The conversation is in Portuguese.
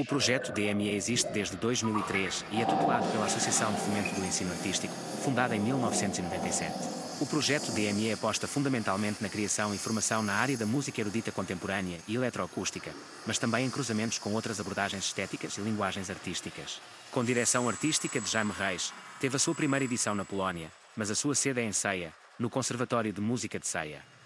projeto DME existe desde 2003 e é tutelado pela Associação de Fomento do Ensino Artístico, fundada em 1997. O projeto DME aposta fundamentalmente na criação e formação na área da música erudita contemporânea e eletroacústica, mas também em cruzamentos com outras abordagens estéticas e linguagens artísticas. Com direção artística de Jaime Reis, teve a sua primeira edição na Polónia, mas a sua sede é em Ceia, no Conservatório de Música de Ceia.